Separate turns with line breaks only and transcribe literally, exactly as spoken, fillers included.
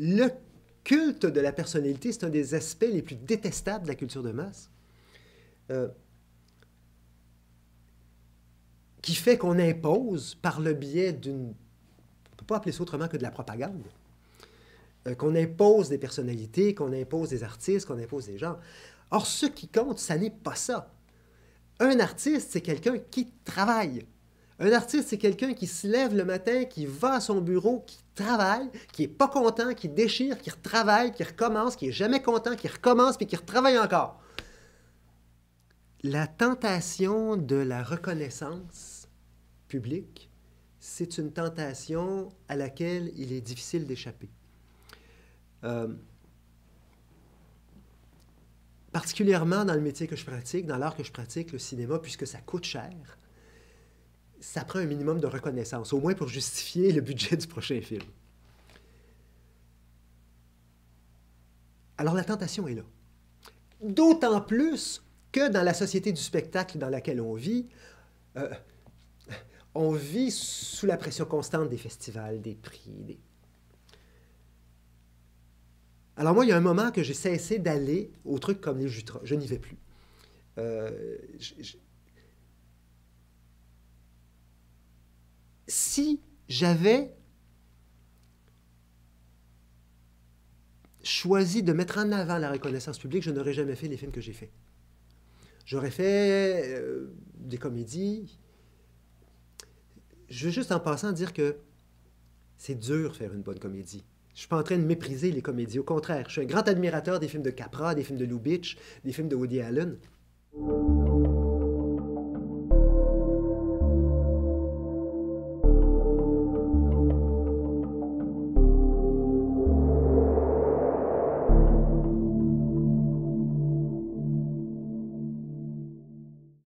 le culte de la personnalité, c'est un des aspects les plus détestables de la culture de masse, euh, qui fait qu'on impose par le biais d'une... On ne peut pas appeler ça autrement que de la propagande. Euh, qu'on impose des personnalités, qu'on impose des artistes, qu'on impose des genres. Or, ce qui compte, ça n'est pas ça. Un artiste, c'est quelqu'un qui travaille. Un artiste, c'est quelqu'un qui se lève le matin, qui va à son bureau, qui travaille, qui n'est pas content, qui déchire, qui retravaille, qui recommence, qui n'est jamais content, qui recommence, puis qui retravaille encore. La tentation de la reconnaissance publique, c'est une tentation à laquelle il est difficile d'échapper. Euh, particulièrement dans le métier que je pratique, dans l'art que je pratique, le cinéma, puisque ça coûte cher, ça prend un minimum de reconnaissance, au moins pour justifier le budget du prochain film. Alors la tentation est là. D'autant plus que dans la société du spectacle dans laquelle on vit, euh, on vit sous la pression constante des festivals, des prix. Des... Alors moi, il y a un moment que j'ai cessé d'aller aux trucs comme les Jutras. Je n'y vais plus. Euh, je, je... Si j'avais choisi de mettre en avant la reconnaissance publique, je n'aurais jamais fait les films que j'ai faits. J'aurais fait euh, des comédies. Je veux juste en passant dire que c'est dur faire une bonne comédie. Je ne suis pas en train de mépriser les comédies. Au contraire, je suis un grand admirateur des films de Capra, des films de Lubitsch, des films de Woody Allen.